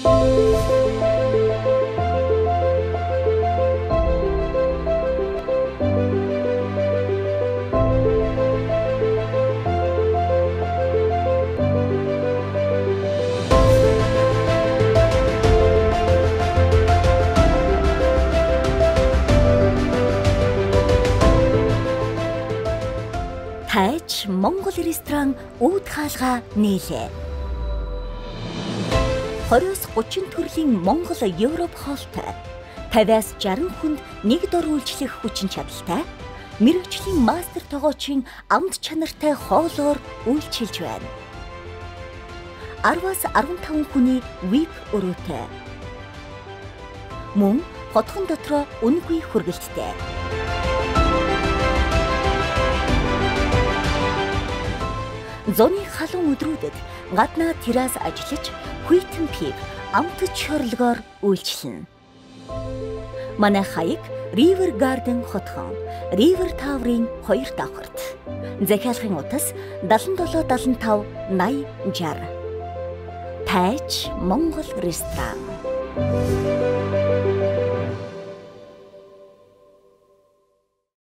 Таиж Монгол ресторан үүд хаалгаа нээлээ. 20-30 төрлийн Монгол Европ хоолтой 50-аас 60 хүнд нэг дор үйлчлэх хүчин чадалтай мэргэжлийн мастер тогоочийн амт чанартай хоолоор үйлчилж байна. 10-аас 15 хүний VIP өрөөтэй. Мөн хотхон дотроо үнэгүй хүргэлттэй. Зуны халуун өдрүүдэд гаднаа террас ажиллаж хүйтэн пив амтч хорлогоор үйлчлэнэ. Манай хаяг River Garden хотхон River Tower-ын 2 давхарт. Захиалгын утас 77 75 80 60. Таиж Монгол ресторан.